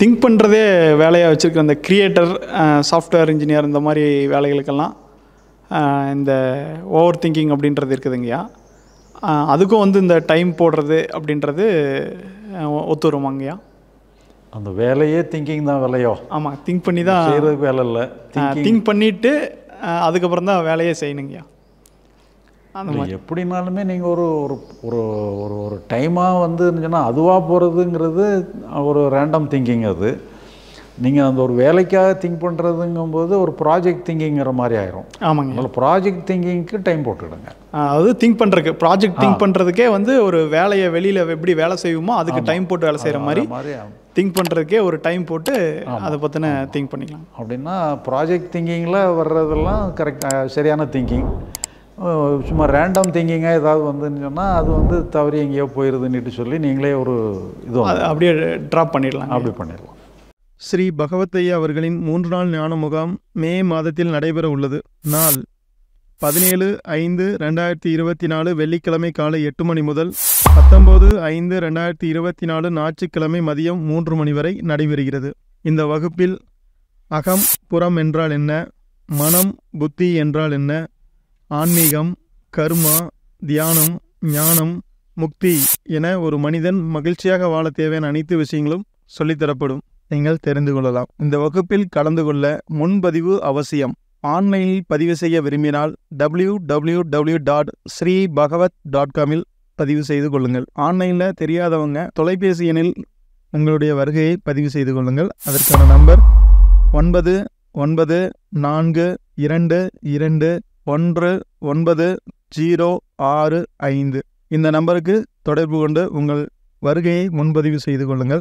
Think பண்ணுறதே வேலையாக வச்சுருக்க அந்த கிரியேட்டர், சாஃப்ட்வேர் இன்ஜினியர் இந்த மாதிரி வேலைகளுக்கெல்லாம் இந்த ஓவர் திங்கிங் அப்படின்றது இருக்குதுங்கய்யா. அதுக்கும் வந்து இந்த டைம் போடுறது அப்படின்றது ஒத்து வருமாங்கய்யா? அந்த வேலையே திங்கிங் தான் வேலையோ? ஆமாம், திங்க் பண்ணி தான் செய்கிறதுக்கு வேலை இல்லை. திங்க் பண்ணிவிட்டு அதுக்கப்புறம் தான் வேலையே செய்யணுங்கய்யா. அந்த மாதிரி எப்படினாலுமே நீங்கள் ஒரு ஒரு ஒரு ஒரு டைமாக வந்து சொன்னால் அதுவாக போகிறதுங்கிறது ஒரு ரேண்டம் திங்கிங். அது நீங்கள் அந்த ஒரு வேலைக்காக திங்க் பண்ணுறதுங்கும்போது ஒரு ப்ராஜெக்ட் திங்கிங்கிற மாதிரி ஆயிரும். ஆமாங்க. அதனால் ப்ராஜெக்ட் திங்கிங்க்கு டைம் போட்டுவிடுங்க. அது திங்க் பண்ணுறதுக்கு, ப்ராஜெக்ட் திங்க் பண்ணுறதுக்கே வந்து ஒரு வேலையை வெளியில் எப்படி வேலை செய்வோமோ அதுக்கு டைம் போட்டு வேலை செய்கிற மாதிரி திங்க் பண்ணுறதுக்கே ஒரு டைம் போட்டு அதை பற்றின திங்க் பண்ணிக்கலாம். அப்படின்னா ப்ராஜெக்ட் திங்கிங்கில் வர்றதெல்லாம் கரெக்டாக சரியான திங்கிங். சும்மா ரேண்டம் திங்கிங்காக ஏதாவது வந்துன்னு சொன்னால் அது வந்து தவறி எங்கேயோ போயிடுதுன்னுட்டு சொல்லி நீங்களே ஒரு இது அப்படியே ட்ராப் பண்ணிடலாம். அப்படி பண்ணிடலாம். ஸ்ரீ பகவத்தையா அவர்களின் 3 நாள் ஞான முகாம் மே மாதத்தில் நடைபெற உள்ளது. நாள் 17/5/2024 வெள்ளிக்கிழமை காலை 8 மணி முதல் 19/5/2024 ஞாயிற்றுக்கிழமை மதியம் 3 மணி வரை நடைபெறுகிறது. இந்த வகுப்பில் அகம் புறம் என்றால் என்ன, மனம் புத்தி என்றால் என்ன, ஆன்மீகம், கர்மா, தியானம், ஞானம், முக்தி என ஒரு மனிதன் மகிழ்ச்சியாக வாழ தேவையான அனைத்து விஷயங்களும் சொல்லித்தரப்படும். நீங்கள் தெரிந்து கொள்ளலாம். இந்த வகுப்பில் கலந்து கொள்ள முன்பதிவு அவசியம். ஆன்லைனில் பதிவு செய்ய விரும்பினால் www.sreebhagavat.com பதிவு செய்து கொள்ளுங்கள். ஆன்லைனில் தெரியாதவங்க தொலைபேசி எண்ணில் உங்களுடைய வருகையை பதிவு செய்து கொள்ளுங்கள். அதற்கான நம்பர் 9942219065. இந்த நம்பருக்கு தொடர்பு கொண்டு உங்கள் வருகையை முன்பதிவு செய்து கொள்ளுங்கள்.